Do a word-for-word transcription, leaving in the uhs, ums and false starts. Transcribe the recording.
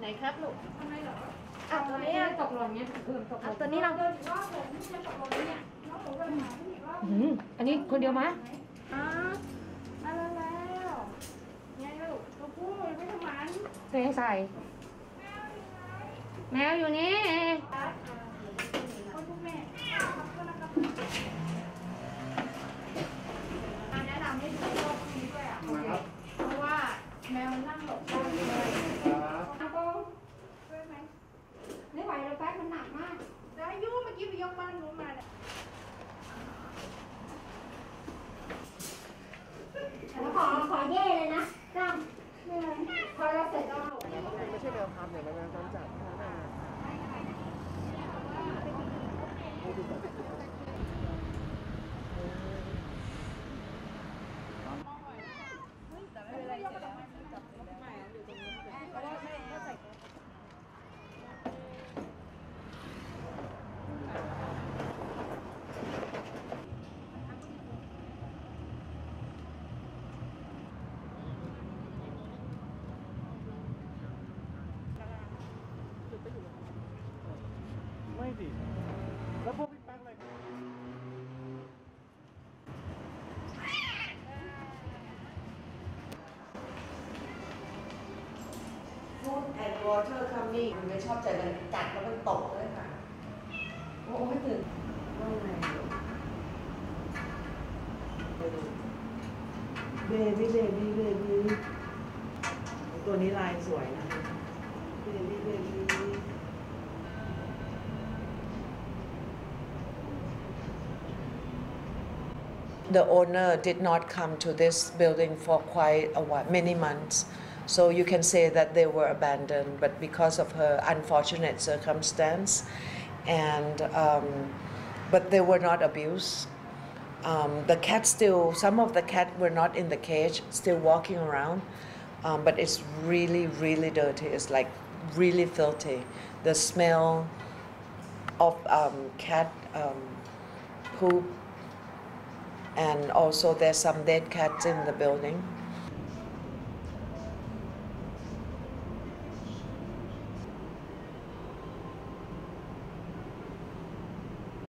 ไหนครับลูกทำไมเหรออ่ะตัวนี้ตกหล่นเงี้ยเออตกหล่นตัวนี้เราเดินอีกรอบเลยไม่ใช่ตกหล่นเนี่ยน้องหนูเดินหาอีกรอบอันนี้คนเดียวมั้ยอ๋อมาแล้วไงลูกตัวผู้ไม่ทำมันเทใส่แมวอยู่นี่คนทุกแม่แนะนำให้ดูโลกนี้ด้วยอ่ะเพราะว่าแมวมันนั่งหลบได้เลยอาโปช่วยไหมไม่ไหวแล้วแป๊บมันหนักมากได้ยุ่เมื่อกี้ไปยกบ้านนู้นมาเนี่ยแล้วขอขอเย่เลยนะจ้ำนี่เลยพอเราเสร็จแล้วไม่ใช่แมวพันธุ์เนี่ยแมวจรจัดไม่ดิแล้วพวกพี่แป้งอะไรฟูดแอนด์วอเตอร์คัมมิ่งมันไม่ชอบใจมันกัดแล้วมันตกเลยค่ะโอ้ไม่ตื่นว่าไงเบบี้เบบี้เบบี้ตัวนี้ลายสวยนะเบบี้เบบี้The owner did not come to this building for quite a while, many months. So you can say that they were abandoned, but because of her unfortunate circumstance, and um, but they were not abused. Um, the cat still, some of the cat were not in the cage, still walking around, um, but it's really, really dirty. It's like really filthy. The smell of um, cat um, poop. And also there's some dead cats in the building.